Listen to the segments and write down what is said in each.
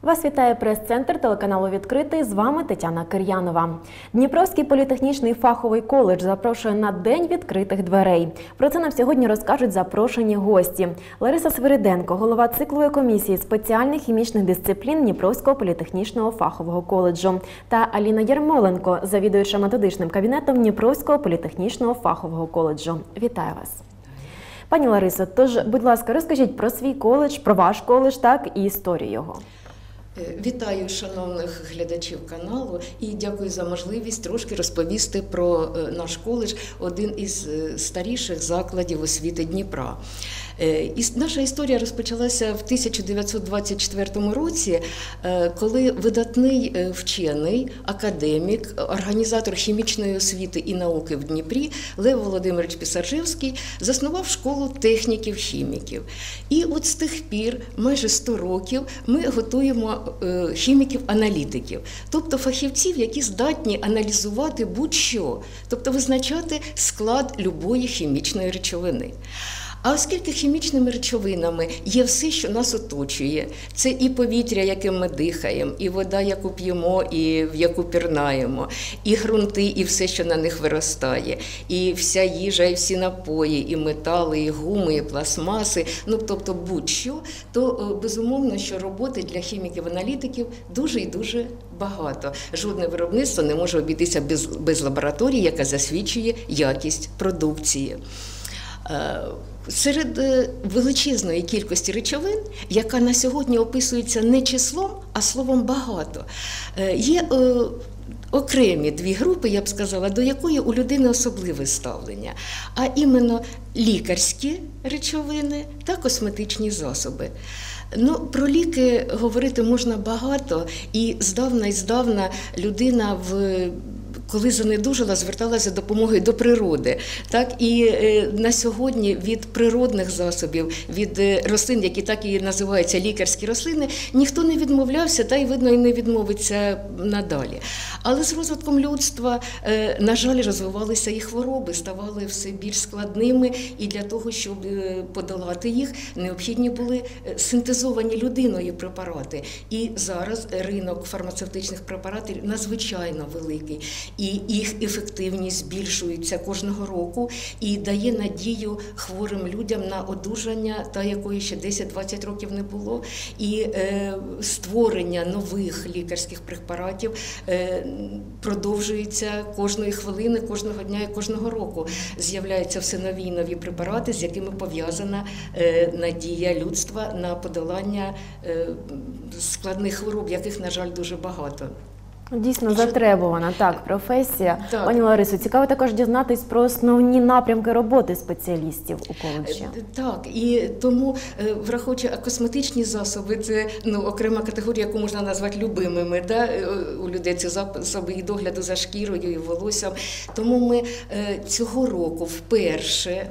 Вас вітає прес-центр телеканалу «Відкритий». З вами Тетяна Кир'янова. Дніпровський політехнічний фаховий коледж запрошує на День відкритих дверей. Про це нам сьогодні розкажуть запрошені гості. Лариса Свириденко, голова циклової комісії спеціальних хімічних дисциплін Дніпровського політехнічного фахового коледжу. Та Аліна Ярмоленко, завідуюча методичним кабінетом Дніпровського політехнічного фахового коледжу. Вітаю вас. Пані Ларисо, тож, будь ласка, розкажіть про свій коледж, про ваш коледж, так, і історію його. Вітаю шановних глядачів каналу і дякую за можливість трошки розповісти про наш коледж, один із старіших закладів освіти Дніпра. Наша історія розпочалася в 1924 році, коли видатний вчений, академік, організатор хімічної освіти і науки в Дніпрі Лев Володимирович Пісаржевський заснував школу техніків-хіміків. І от з тих пір, майже 100 років, ми готуємо хіміків-аналітиків, тобто фахівців, які здатні аналізувати будь-що, тобто визначати склад любої хімічної речовини. А оскільки хімічними речовинами є все, що нас оточує, це і повітря, яким ми дихаємо, і вода, яку п'ємо, і в яку пірнаємо, і ґрунти, і все, що на них виростає, і вся їжа, і всі напої, і метали, і гуми, і пластмаси, тобто будь-що, то безумовно, що роботи для хіміків-аналітиків дуже і дуже багато. Жодне виробництво не може обійтися без лабораторії, яка засвідчує якість продукції. Серед величезної кількості речовин, яка на сьогодні описується не числом, а словом «багато», є окремі дві групи, я б сказала, до якої у людини особливе ставлення, а іменно лікарські речовини та косметичні засоби. Про ліки говорити можна багато, і здавна людина коли занедужала, зверталася за допомогою до природи. Так? І на сьогодні від природних засобів, від рослин, які так і називаються лікарські рослини, ніхто не відмовлявся, та й, видно, і не відмовиться надалі. Але з розвитком людства, на жаль, розвивалися і хвороби, ставали все більш складними, і для того, щоб подолати їх, необхідні були синтезовані людиною препарати. І зараз ринок фармацевтичних препаратів надзвичайно великий. І їх ефективність збільшується кожного року і дає надію хворим людям на одужання, та якої ще 10-20 років не було. І створення нових лікарських препаратів продовжується кожної хвилини, кожного дня і кожного року. З'являються все нові і нові препарати, з якими пов'язана надія людства на подолання складних хвороб, яких, на жаль, дуже багато. Дійсно затребувана, так, професія. Так. Пані Ларисо, цікаво також дізнатись про основні напрямки роботи спеціалістів у коледжі. Так, і тому, враховуючи косметичні засоби, це окрема категорія, яку можна назвати любимими. Да? У людей це засоби і догляду за шкірою, і волоссям. Тому ми цього року вперше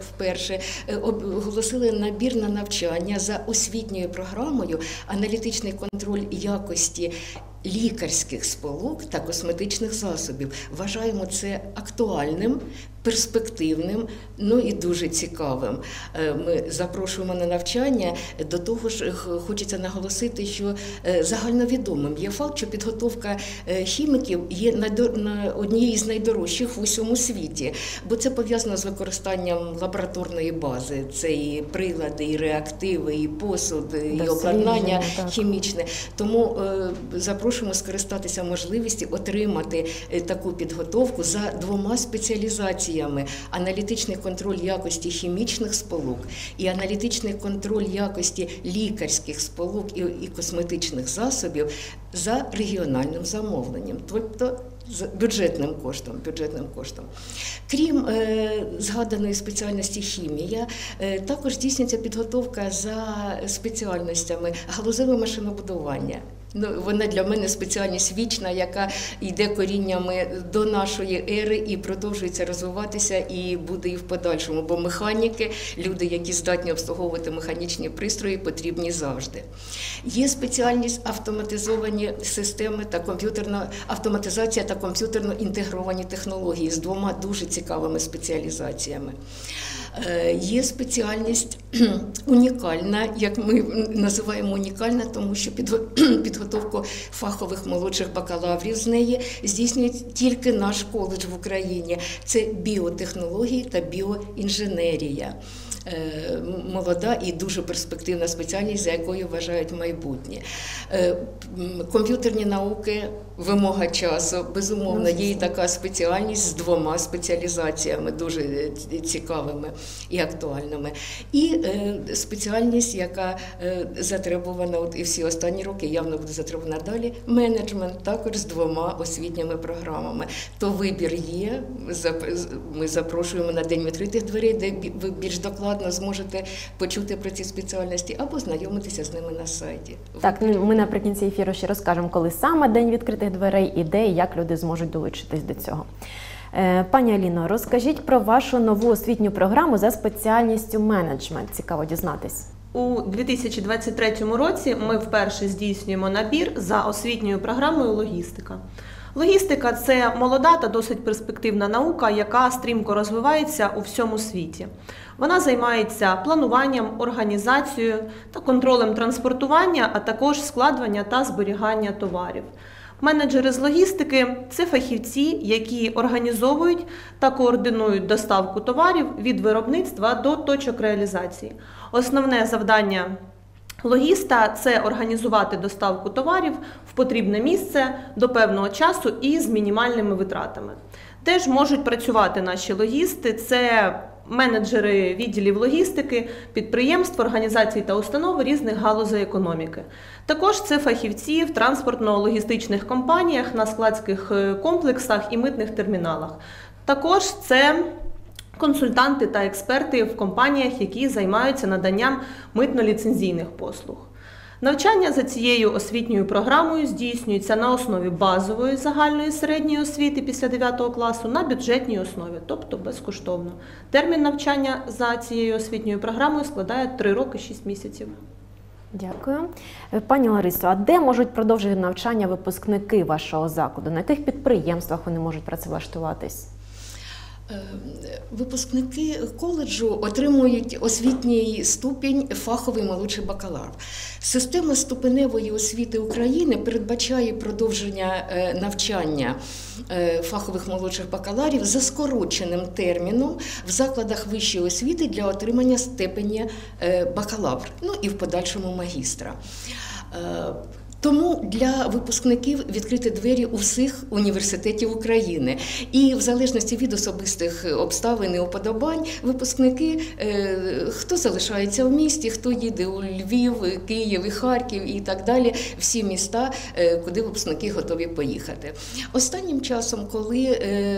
оголосили набір на навчання за освітньою програмою «Аналітичний контроль якості лікарських сполук та косметичних засобів». Вважаємо це актуальним, перспективним, і дуже цікавим. Ми запрошуємо на навчання. До того ж, хочеться наголосити, що загальновідомим є факт, що підготовка хіміків є однією з найдорожчих в усьому світі, бо це пов'язано з використанням лабораторної бази. Це і прилади, і реактиви, і посуд, і обладнання хімічне. Тому запрошуємо скористатися можливістю отримати таку підготовку за двома спеціалізаціями. Аналітичний контроль якості хімічних сполук і аналітичний контроль якості лікарських сполук і косметичних засобів за регіональним замовленням, тобто з бюджетним коштом. Крім згаданої спеціальності хімія, також здійснюється підготовка за спеціальностями галузеве машинобудування. Вона для мене спеціальність вічна, яка йде коріннями до нашої ери і продовжується розвиватися, і буде і в подальшому, бо механіки, люди, які здатні обслуговувати механічні пристрої, потрібні завжди. Є спеціальність автоматизовані системи та автоматизація та комп'ютерно інтегровані технології з двома дуже цікавими спеціалізаціями. Є спеціальність унікальна, як ми називаємо унікальна, тому що підготовку фахових молодших бакалаврів з неї здійснює тільки наш коледж в Україні. Це біотехнології та біоінженерія. Молода і дуже перспективна спеціальність, за якою вважають майбутнє. Комп'ютерні науки – вимога часу. Безумовно, є і така спеціальність з 2 спеціалізаціями, дуже цікавими і актуальними. І спеціальність, яка затребувана і всі останні роки, явно буде затребувана далі, менеджмент, також з 2 освітніми програмами. То вибір є, ми запрошуємо на День відкритих дверей, де ви більш докладно зможете почути про ці спеціальності або знайомитися з ними на сайті. Так, ми наприкінці ефіру ще розкажемо, коли саме День відкритих дверей і де, і як люди зможуть долучитись до цього. Пані Аліно, розкажіть про вашу нову освітню програму за спеціальністю менеджмент. Цікаво дізнатись. У 2023 році ми вперше здійснюємо набір за освітньою програмою «Логістика». Логістика – це молода та досить перспективна наука, яка стрімко розвивається у всьому світі. Вона займається плануванням, організацією та контролем транспортування, а також складування та зберігання товарів. Менеджери з логістики – це фахівці, які організовують та координують доставку товарів від виробництва до точок реалізації. Основне завдання логіста – це організувати доставку товарів в потрібне місце до певного часу і з мінімальними витратами. Теж можуть працювати наші логісти – це менеджери відділів логістики, підприємств, організацій та установ різних галузей економіки. Також це фахівці в транспортно-логістичних компаніях, на складських комплексах і митних терміналах. Також це консультанти та експерти в компаніях, які займаються наданням митно-ліцензійних послуг. Навчання за цією освітньою програмою здійснюється на основі базової загальної середньої освіти після 9 класу на бюджетній основі, тобто безкоштовно. Термін навчання за цією освітньою програмою складає 3 роки 6 місяців. Дякую. Пані Ларисо, а де можуть продовжити навчання випускники вашого закладу? На яких підприємствах вони можуть працевлаштуватись? Випускники коледжу отримують освітній ступінь фаховий молодший бакалавр. Система ступеневої освіти України передбачає продовження навчання фахових молодших бакалаврів за скороченим терміном в закладах вищої освіти для отримання ступеня бакалавр, ну і в подальшому магістра. Тому для випускників відкриті двері у всіх університетів України. І в залежності від особистих обставин і уподобань, випускники, хто залишається в місті, хто їде у Львів, Київ і Харків і так далі, всі міста, куди випускники готові поїхати. Останнім часом, коли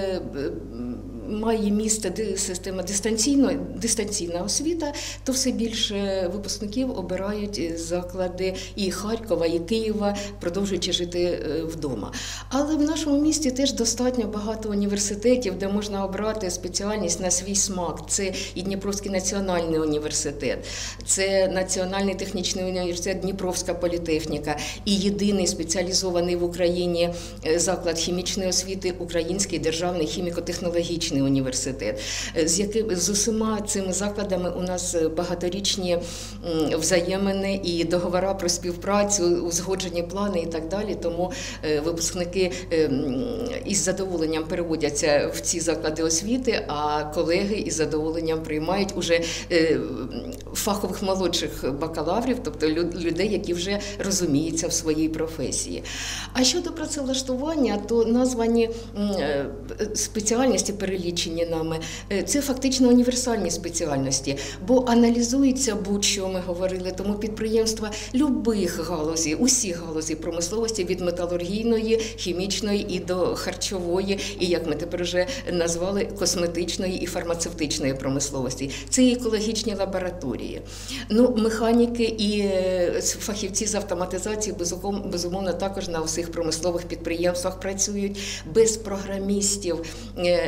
має місце система дистанційна освіта, то все більше випускників обирають заклади і Харкова, і Києва, продовжуючи жити вдома. Але в нашому місті теж достатньо багато університетів, де можна обрати спеціальність на свій смак. Це і Дніпровський національний університет, це Національний технічний університет Дніпровська політехніка і єдиний спеціалізований в Україні заклад хімічної освіти Український державний хіміко-технологічний університет. З усіма цими закладами у нас багаторічні взаємини і договори про співпрацю, узгоджені плани і так далі. Тому випускники із задоволенням переводяться в ці заклади освіти, а колеги із задоволенням приймають уже фахових молодших бакалаврів, тобто людей, які вже розуміються в своїй професії. А щодо працевлаштування, то названі спеціальності, перелічені нами, це фактично універсальні спеціальності, бо аналізується будь-що, ми говорили, тому підприємства любих галузей, усіх галузей промисловості, від металургійної, хімічної і до харчової, і, як ми тепер вже назвали, косметичної і фармацевтичної промисловості. Це і екологічні лабораторії. Ну, механіки і фахівці з автоматизації, безумовно, також на усіх промислових підприємствах працюють. Без програмістів не те,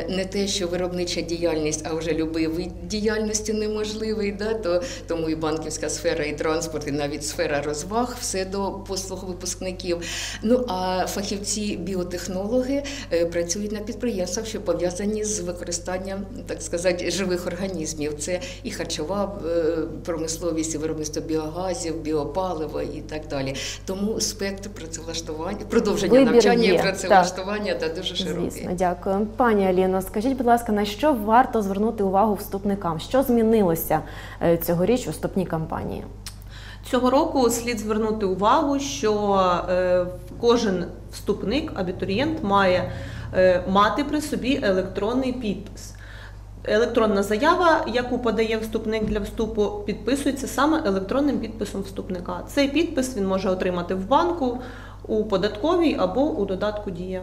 те, що виробнича діяльність, а вже любий вид діяльності неможливий, да, тому і банківська сфера, і транспорт, і навіть сфера розваг, все до послуг випускників. Ну, а фахівці біотехнологи працюють на підприємствах, що пов'язані з використанням, так сказати, живих організмів. Це і харчова промисловість, і виробництво біогазів, біопалива і так далі. Тому спектр працевлаштування, продовження навчання і працевлаштування дуже широкий. Звісно, дякую. Пані Аліно, скажіть, будь ласка, на що варто звернути увагу вступникам? Що змінилося цьогоріч у вступній кампанії? Цього року слід звернути увагу, що кожен вступник, абітурієнт має мати при собі електронний підпис. Електронна заява, яку подає вступник для вступу, підписується саме електронним підписом вступника. Цей підпис він може отримати в банку, у податковій або у додатку «Дія».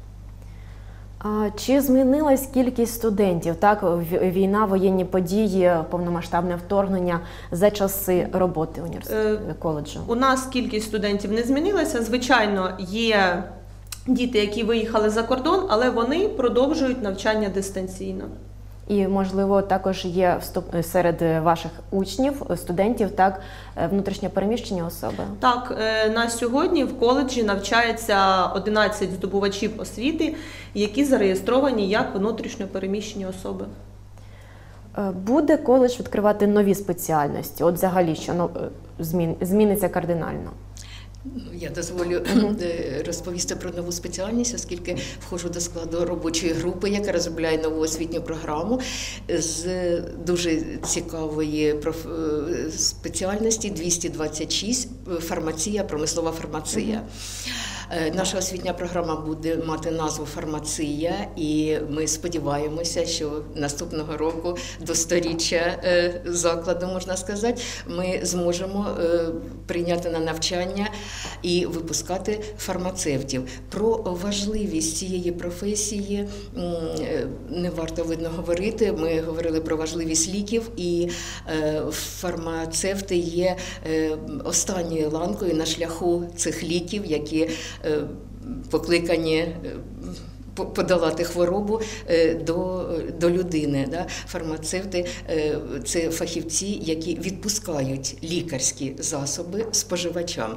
А чи змінилась кількість студентів? Так, війна, воєнні події, повномасштабне вторгнення за часи роботи коледжу? У нас кількість студентів не змінилася. Звичайно, є діти, які виїхали за кордон, але вони продовжують навчання дистанційно. І, можливо, також є серед ваших учнів, студентів, так, внутрішньо переміщені особи? Так, на сьогодні в коледжі навчається 11 здобувачів освіти, які зареєстровані як внутрішньо переміщені особи. Буде коледж відкривати нові спеціальності? От взагалі, що зміниться кардинально? Я дозволю розповісти про нову спеціальність, оскільки входжу до складу робочої групи, яка розробляє нову освітню програму з дуже цікавої спеціальності 226 – фармація, промислова фармація. Наша освітня програма буде мати назву «Фармація», і ми сподіваємося, що наступного року, до 100-річчя закладу, можна сказати, ми зможемо прийняти на навчання і випускати фармацевтів. Про важливість цієї професії не варто, видно, говорити. Ми говорили про важливість ліків, і фармацевти є останньою ланкою на шляху цих ліків, які покликані подолати хворобу до людини. Фармацевти – це фахівці, які відпускають лікарські засоби споживачам.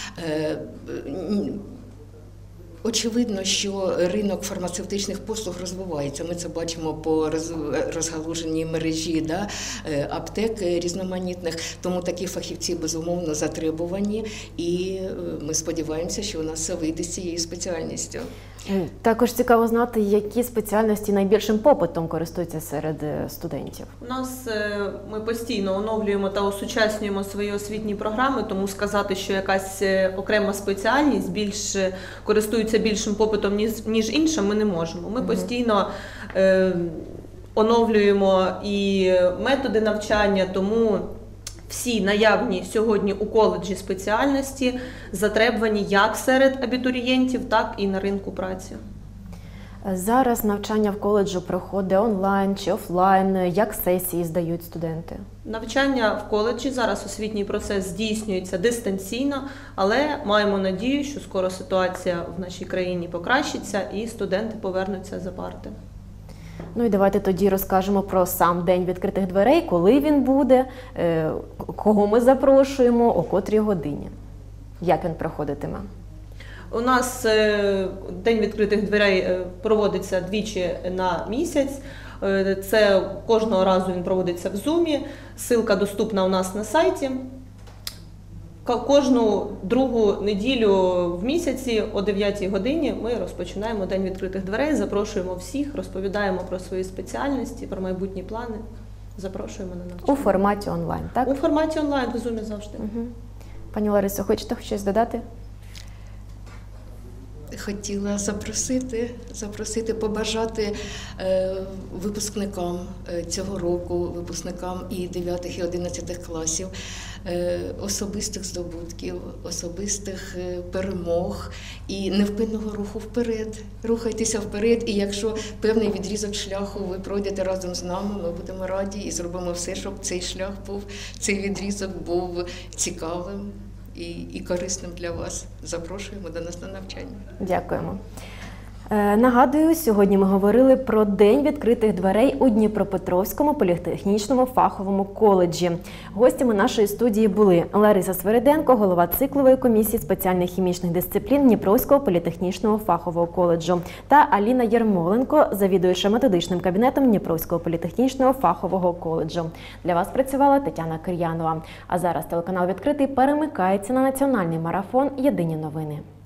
Очевидно, що ринок фармацевтичних послуг розвивається. Ми це бачимо по розгалуженій мережі аптек різноманітних. Тому такі фахівці, безумовно, затребувані. І ми сподіваємося, що у нас все вийде з цією спеціальністю. Також цікаво знати, які спеціальності найбільшим попитом користуються серед студентів. У нас ми постійно оновлюємо та осучаснюємо свої освітні програми, тому сказати, що якась окрема спеціальність користується більшим попитом, ніж інша, ми не можемо. Ми постійно оновлюємо і методи навчання, тому всі наявні сьогодні у коледжі спеціальності затребувані як серед абітурієнтів, так і на ринку праці. Зараз навчання в коледжу проходить онлайн чи офлайн? Як сесії здають студенти? Навчання в коледжі, зараз освітній процес здійснюється дистанційно, але маємо надію, що скоро ситуація в нашій країні покращиться і студенти повернуться за парти. Ну і давайте тоді розкажемо про сам День відкритих дверей, коли він буде, кого ми запрошуємо, о котрій годині, як він проходитиме. У нас День відкритих дверей проводиться двічі на місяць. Це кожного разу він проводиться в Zoom. Ссылка доступна у нас на сайті. Кожну другу неділю в місяці о 9 годині ми розпочинаємо День відкритих дверей, запрошуємо всіх, розповідаємо про свої спеціальності, про майбутні плани, запрошуємо на навчання. У форматі онлайн, так? У форматі онлайн, в Zoom завжди. Угу. Пані Ларисо, хочете щось додати? Хотіла запросити, побажати випускникам цього року, випускникам і 9 і 11 класів, особистих здобутків, особистих перемог і невпинного руху вперед. Рухайтеся вперед, і якщо певний відрізок шляху ви пройдете разом з нами, ми будемо раді і зробимо все, щоб цей шлях був, цей відрізок був цікавим і корисним для вас. Запрошуємо до нас на навчання. Дякуємо. Нагадую, сьогодні ми говорили про День відкритих дверей у Дніпропетровському політехнічному фаховому коледжі. Гостями нашої студії були Лариса Свириденко, голова циклової комісії спеціальних хімічних дисциплін Дніпровського політехнічного фахового коледжу, та Аліна Єрмоленко, завідуюча методичним кабінетом Дніпровського політехнічного фахового коледжу. Для вас працювала Тетяна Кир'янова. А зараз телеканал «Відкритий» перемикається на національний марафон «Єдині новини».